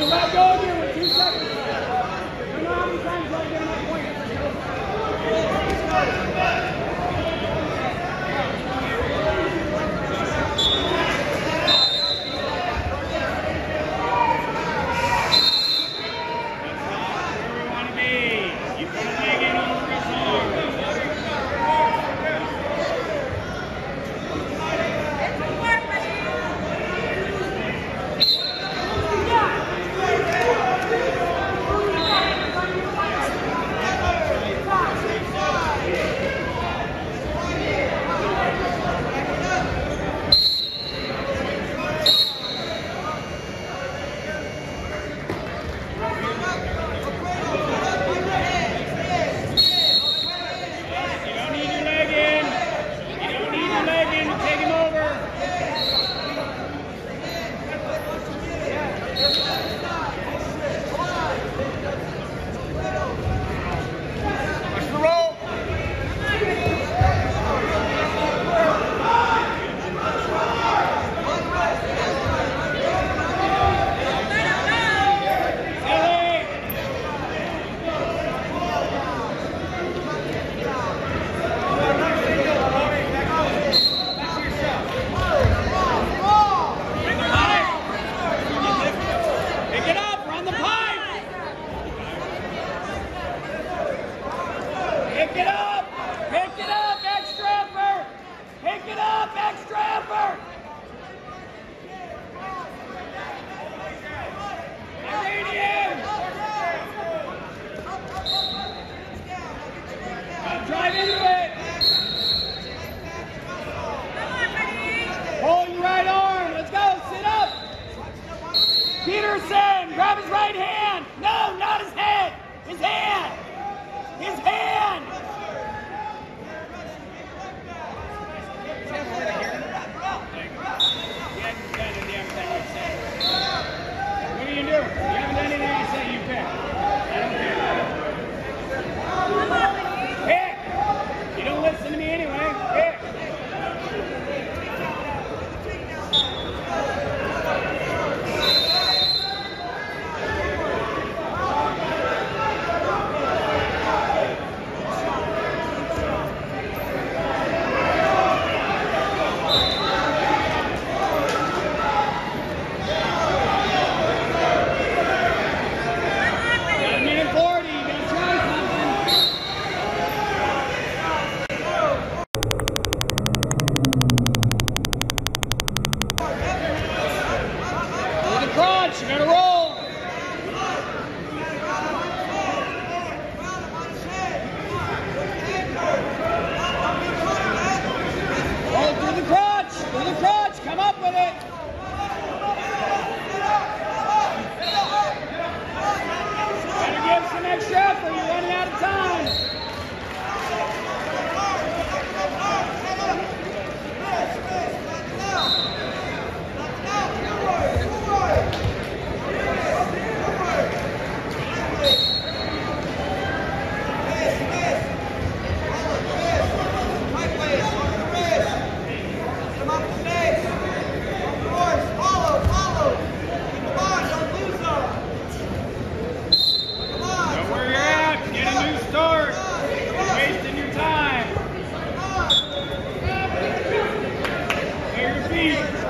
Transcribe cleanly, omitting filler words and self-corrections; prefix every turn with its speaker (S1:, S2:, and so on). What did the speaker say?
S1: let go again with 2 seconds. I don't know how many times I'll get my point. Drive into it. Hold your right arm. Let's go. Sit up. Peterson, grab his right hand. No, not his head. His hand. His hand. What are you doing? You haven't done anything I say you pick. I don't care. Pick. You don't listen to me anyway. Pick. You gotta roll. Roll through the crotch. Through the crotch. Come up with it. Gotta give some extra effort. You're running out of time. Wasting your time. Here your feet.